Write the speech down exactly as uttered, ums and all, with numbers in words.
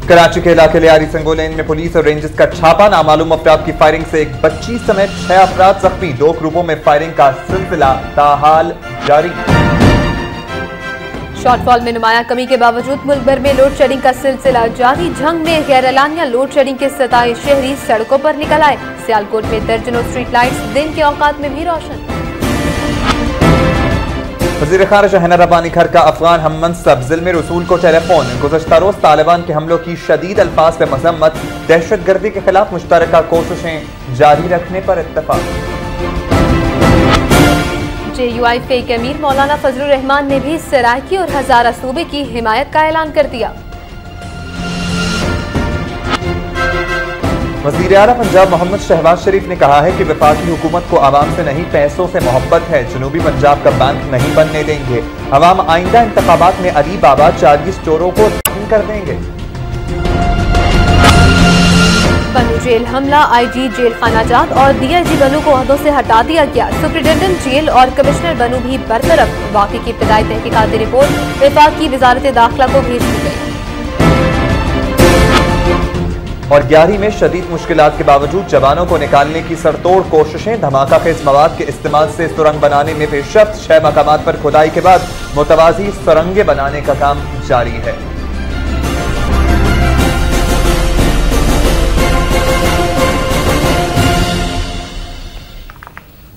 कराची के इलाके लियारी संगोलेन में पुलिस और रेंजर्स का छापा, नामालूम अफराद की फायरिंग से एक बच्ची समेत छह अफराद जख्मी। दो ग्रुपों में फायरिंग का सिलसिला ताहाल जारी। शॉर्टफॉल में नुमाया कमी के बावजूद मुल्क भर में लोड शेडिंग का सिलसिला जारी। झंग में गैर एलानिया लोड शेडिंग के सताए शहरी सड़कों पर निकल आए। सियालकोट में दर्जनों स्ट्रीट लाइट्स दिन के औकात में भी रोशन। वज़ीर ख़ारिजा हैदर अब्बानी घर का अफगान हम मनसब ज़िल्मी रसूल को टेलीफोन। गुज़श्ता रोज तालिबान के हमलों की शदीद अल्फाज पे मजम्मत, दहशत गर्दी के खिलाफ मुश्तरका कोशिशें जारी रखने पर इत्तफाक। जे यू आई के अमीर मौलाना फजलुर रहमान ने भी सराइकी और हजारा सूबे की हिमायत का ऐलान कर दिया। वज़ीर आला पंजाब मोहम्मद शहबाज शरीफ ने कहा है कि वफाकी हुकूमत को आवाम से नहीं पैसों से मोहब्बत है। जनूबी पंजाब का बैंक नहीं बनने देंगे। अवाम आइंदा इंतखाबात में अली बाबा चार्जी स्टोरों को खत्म कर देंगे। बनू जेल हमला, आई जी जेल खानाजात और डी आई जी बनू को ओहदों से हटा दिया गया। सुप्रिंटेंडेंट जेल और कमिश्नर बनू भी बरतरफ। वाकई की इब्तदाई तहकीकाती रिपोर्ट विफाक की वजारत दाखिला को भेज दी गई। और ग्यारहवीं में शदीद मुश्किलात के बावजूद जवानों को निकालने की सरतोड़ कोशिशें। धमाका खेज मवाद के इस्तेमाल से सुरंग बनाने में पेशरफ्त। छह मकामात पर खुदाई के बाद मुतवाजी सुरंगें बनाने का काम जारी है।